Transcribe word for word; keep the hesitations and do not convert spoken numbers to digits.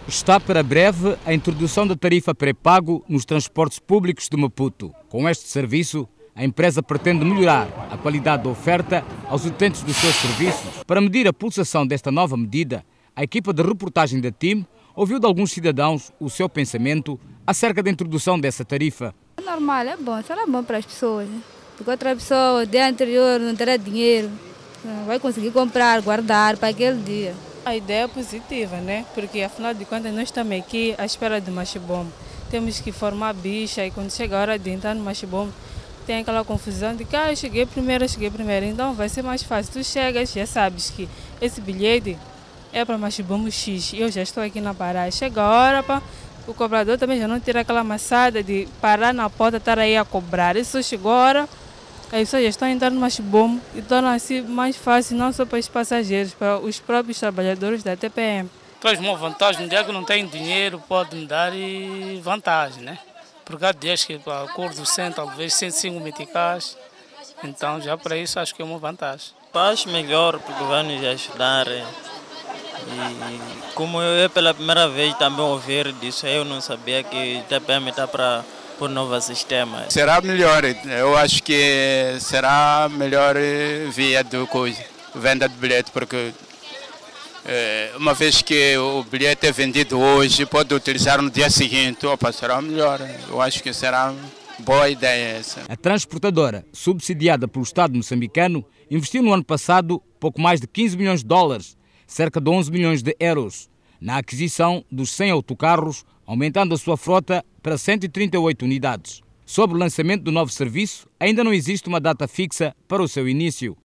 Está para breve a introdução da tarifa pré-pago nos transportes públicos de Maputo. Com este serviço, a empresa pretende melhorar a qualidade da oferta aos utentes dos seus serviços. Para medir a pulsação desta nova medida, a equipa de reportagem da T I M ouviu de alguns cidadãos o seu pensamento acerca da introdução dessa tarifa. É normal, é bom, será bom para as pessoas, né? Porque outra pessoa, o dia anterior, não terá dinheiro, não vai conseguir comprar, guardar para aquele dia. A ideia é positiva, né? Porque afinal de contas nós estamos aqui à espera do machibombo. Temos que formar bicha e quando chega a hora de entrar no machibombo, tem aquela confusão de que ah, eu cheguei primeiro, eu cheguei primeiro. Então vai ser mais fácil. Tu chegas, já sabes que esse bilhete é para machibombo X. Eu já estou aqui na parada. Chega a hora, pá, o cobrador também já não tira aquela amassada de parar na porta e estar aí a cobrar. Isso chegou a hora, as pessoas já estão entrando no machibombo e torna assim mais fácil, não só para os passageiros, para os próprios trabalhadores da T P M. Traz uma vantagem, no dia que não tem dinheiro, pode me dar vantagem, né? Porque há dias que a cor do cem, talvez cento e cinco meticais, então já para isso acho que é uma vantagem. Acho melhor porque vai nos ajudar. E como eu é pela primeira vez também ouvir disso, eu não sabia que T P M está para o novo sistema. Será melhor, eu acho que será melhor via do coisa, venda de bilhete, porque uma vez que o bilhete é vendido hoje, pode utilizar no dia seguinte, opa, será melhor. Eu acho que será boa ideia essa. A transportadora, subsidiada pelo Estado moçambicano, investiu no ano passado pouco mais de quinze milhões de dólares, cerca de onze milhões de euros, na aquisição dos cem autocarros, aumentando a sua frota para cento e trinta e oito unidades. Sobre o lançamento do novo serviço, ainda não existe uma data fixa para o seu início.